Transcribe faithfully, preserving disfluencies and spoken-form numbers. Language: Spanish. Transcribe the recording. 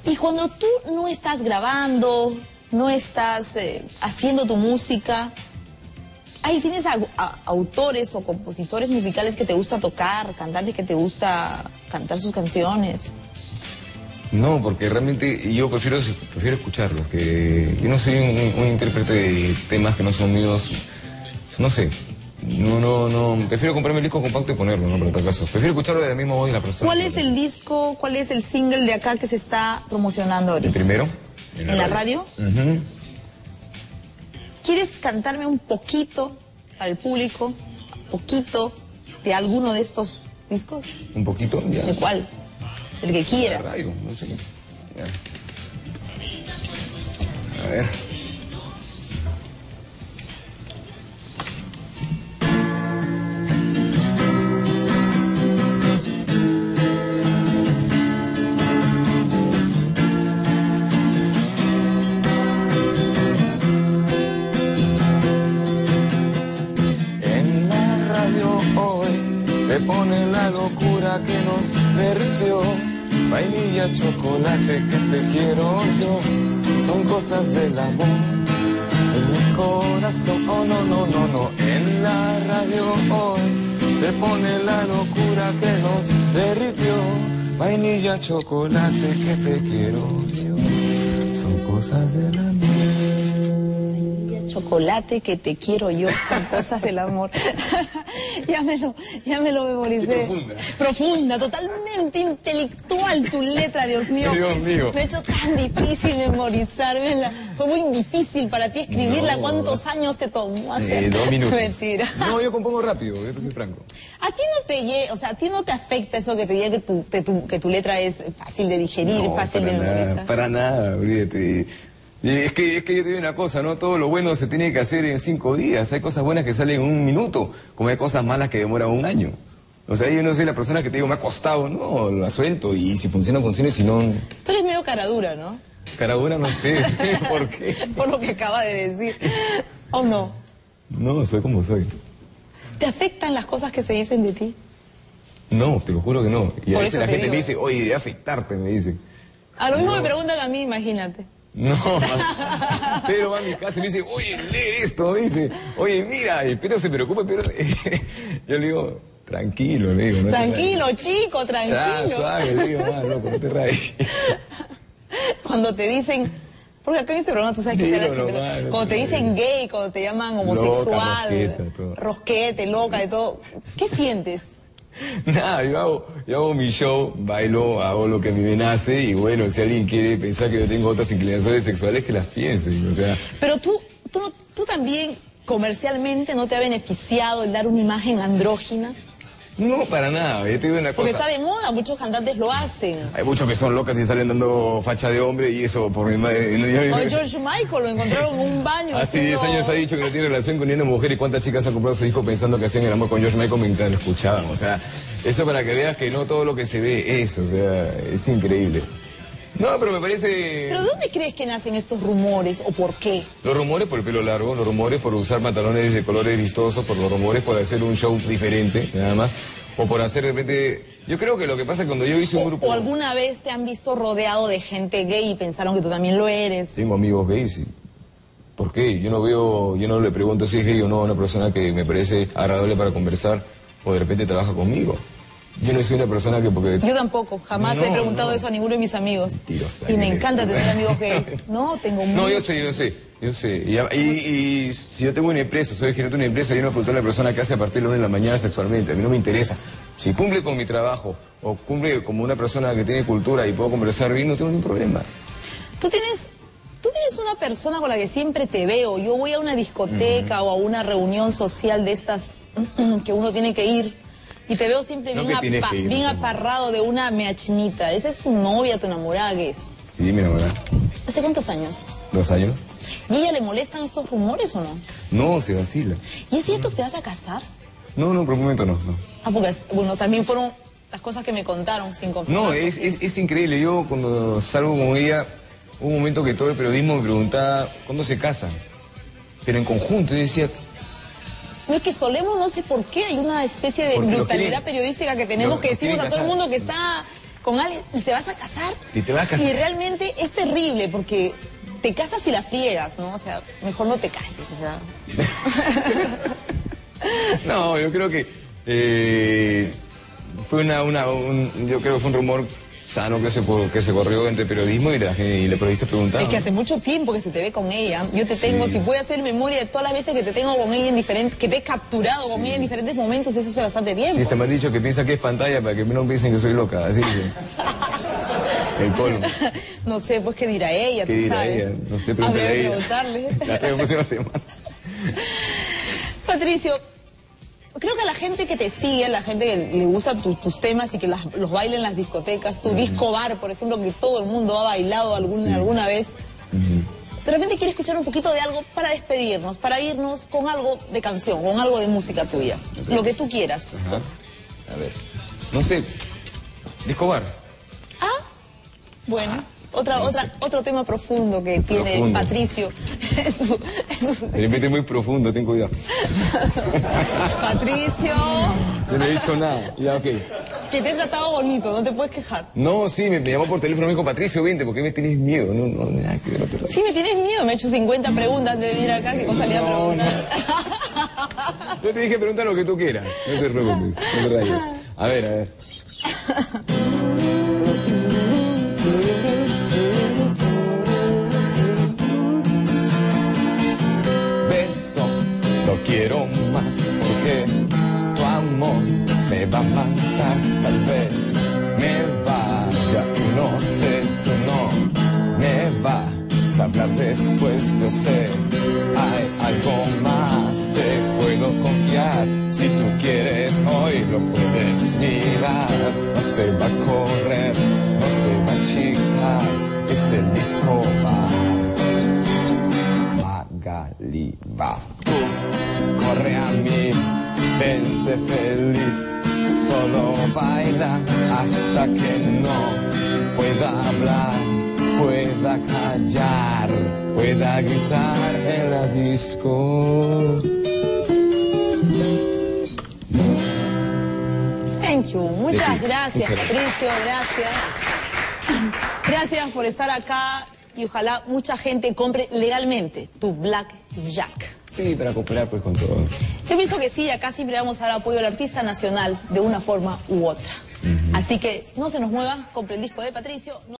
Y cuando tú no estás grabando, no estás eh, haciendo tu música, ahí tienes a, a, autores o compositores musicales que te gusta tocar, cantantes que te gusta cantar sus canciones. No, porque realmente yo prefiero, prefiero escucharlos, que yo no soy un, un intérprete de temas que no son míos, no sé. No, no, no, prefiero comprarme el disco compacto y ponerlo, no, por tal caso. Prefiero escucharlo de la misma voz de la persona. ¿Cuál es el disco, cuál es el single de acá que se está promocionando ahorita? El primero. ¿En la, ¿En la radio? radio? Uh-huh. ¿Quieres cantarme un poquito para el público, poquito de alguno de estos discos? ¿Un poquito? Ya. ¿De cuál? El que quiera. La radio, no sé. Ya. A ver. Te pone la locura que nos derritió, vainilla, chocolate, que te quiero yo, son cosas del amor, en mi corazón, oh no, no, no, no, en la radio hoy, te pone la locura que nos derritió, vainilla, chocolate, que te quiero yo, son cosas del amor. Chocolate, que te quiero yo, son cosas del amor. ya, me lo, ya me lo memoricé. Profunda. Profunda, totalmente intelectual tu letra, Dios mío. Dios mío. Me ha hecho tan difícil memorizármela. Fue muy difícil para ti escribirla. No. ¿Cuántos años te tomó hacer? Eh, dos minutos. Mentira. No, yo compongo rápido, yo te soy franco. ¿A ti no te llega, o sea, a ti no te afecta eso que te diga que tu, que tu, que tu letra es fácil de digerir, no, fácil de memorizar? Nada, para nada, olvídate. Y es que, es que yo te digo una cosa, ¿no? Todo lo bueno se tiene que hacer en cinco días. Hay cosas buenas que salen en un minuto, como hay cosas malas que demoran un año. O sea, yo no soy la persona que te digo, me ha costado, no, la suelto y si funciona, funciona, si no... Tú eres medio caradura, ¿no? Caradura no sé, ¿por qué? Por lo que acaba de decir. ¿O no? No, soy como soy. ¿Te afectan las cosas que se dicen de ti? No, te lo juro que no. Y a Por veces la te gente digo. me dice, oye, debe afectarte, me dice. A lo mismo no. me preguntan a mí, imagínate. No, Pedro va a mi casa y me dice, oye, lee esto, me dice, oye, mira, y Pedro se preocupa, pero yo le digo, tranquilo, le digo. No tranquilo, chico, tranquilo. Ah, suave, le digo, ah, loco, no te rayes. Cuando te dicen, porque acá en este programa tú sabes que será así, no, pero no, cuando te dicen gay, cuando te llaman homosexual, loca, rosqueta, todo. rosquete, loca, de todo, ¿qué sientes? Nada, yo hago, yo hago mi show, bailo, hago lo que a mí me nace y bueno, si alguien quiere pensar que yo tengo otras inclinaciones sexuales, que las piense, o sea... Pero tú, tú, no, tú también comercialmente no te ha beneficiado el dar una imagen andrógina. No, para nada, yo te digo una cosa. Porque está de moda, muchos cantantes lo hacen. Hay muchos que son locas y salen dando facha de hombre y eso por mi madre. O George Michael, lo encontraron en un baño. Hace diez haciendo... años ha dicho que no tiene relación con ninguna mujer y cuántas chicas ha comprado a su hijo pensando que hacían el amor con George Michael mientras lo escuchaban. O sea, eso para que veas que no todo lo que se ve es, o sea, es increíble. No, pero me parece... ¿Pero dónde crees que nacen estos rumores o por qué? Los rumores por el pelo largo, los rumores por usar pantalones de colores vistosos, por los rumores por hacer un show diferente, nada más. O por hacer de repente... Yo creo que lo que pasa es cuando yo hice un o, grupo... ¿O alguna vez te han visto rodeado de gente gay y pensaron que tú también lo eres? Tengo amigos gays, sí. ¿Por qué? Yo no veo, yo no le pregunto si es gay o no a una persona que me parece agradable para conversar o de repente trabaja conmigo. Yo no soy una persona que porque... Yo tampoco, jamás no, he preguntado no. eso a ninguno de mis amigos. Mentirosa, y me eres. encanta tener amigos gays. No, tengo muchos. No, yo sé, yo sé, yo sé. Y, y, y si yo tengo una empresa, soy gerente de una empresa, yo no pregunto a la persona que hace a partir de la una de la mañana sexualmente. A mí no me interesa. Si cumple con mi trabajo o cumple como una persona que tiene cultura y puedo conversar bien, no tengo ningún problema. Tú tienes... Tú tienes una persona con la que siempre te veo. Yo voy a una discoteca uh-huh. o a una reunión social de estas que uno tiene que ir y te veo siempre no bien, apa ir, bien no aparrado de una meachinita. ¿Esa es tu novia, tu enamorada que es? Sí, mi enamorada. ¿Hace cuántos años? Dos años. ¿Y a ella le molestan estos rumores o no? No, se vacila. ¿Y es cierto que te vas a casar? No, no, por un momento no, no. Ah, porque, bueno, también fueron las cosas que me contaron sin confirmar. No, es, es, es increíble. Yo cuando salgo con ella... Hubo un momento que todo el periodismo me preguntaba ¿cuándo se casan? Pero en conjunto, yo decía... No, es que solemos, no sé por qué, hay una especie de Porque brutalidad quieren, periodística que tenemos lo, que decimos a todo el mundo que está con alguien y te vas a casar. Y te vas a casar. Y realmente es terrible porque te casas y la friegas, ¿no? O sea, mejor no te cases, o sea. No, yo creo que eh, fue una, una un, yo creo que fue un rumor sano que se, que se corrió entre periodismo y, la, y los periodistas preguntaban. Es que hace mucho tiempo que se te ve con ella. Yo te tengo, Sí. si puedo hacer memoria de todas las veces que te tengo con ella en diferentes, que te he capturado con Sí. ella en diferentes momentos, eso hace bastante tiempo. Sí, se me ha dicho que piensa que es pantalla para que no piensen que soy loca, así que... El colmo. No sé, pues qué dirá ella, ¿Qué tú dirá sabes. ella? No sé, pregúntale Habría a que ella. preguntarle. Las tres próximas semanas. Patricio, creo que a la gente que te sigue, la gente que le gusta tu- tus temas y que las- los baila en las discotecas, tu disco bar, por ejemplo, que todo el mundo ha bailado algún- Sí. alguna vez, de repente quiere escuchar un poquito de algo para despedirnos, para irnos con algo de canción, con algo de música tuya, lo que tú quieras. Ajá. A ver, no sé, Disco Bar. Ah, bueno, otra, no otra, sé. otro tema profundo que tiene Profundo. Patricio. en su- en su- De repente es muy profundo, ten cuidado. Patricio, Yo no he dicho nada, ya ok. que te he tratado bonito, no te puedes quejar. No, sí, me, me llamó por teléfono, me dijo, Patricio, vente, ¿por qué me tienes miedo? No, no, nada que ver, no te rayes. Sí, me tienes miedo, me he hecho cincuenta preguntas antes de venir acá, ¿qué cosa le iba a No, preguntar? Yo te dije, pregunta lo que tú quieras, no te preocupes, no te rayes. A ver, a ver. Beso, lo quiero más porque tu amor me va a matar, tal vez me vaya y no sé, tú no me vas a hablar después, yo sé, hay algo más, te puedo confiar, si tú quieres hoy lo puedes mirar, no se va a correr, no se va a achicar, es el disco bar. Magali va. Tú corre a mí, vente feliz, solo baila hasta que no pueda hablar, pueda callar, pueda gritar en la disco. Thank you, muchas De ti. gracias, Muchas gracias. Patricio, gracias. Gracias por estar acá y ojalá mucha gente compre legalmente tu Black Jack. Sí, para cooperar pues con todo. Yo pienso que sí, acá siempre vamos a dar apoyo al artista nacional de una forma u otra. Así que no se nos mueva, compre el disco de Patricio. No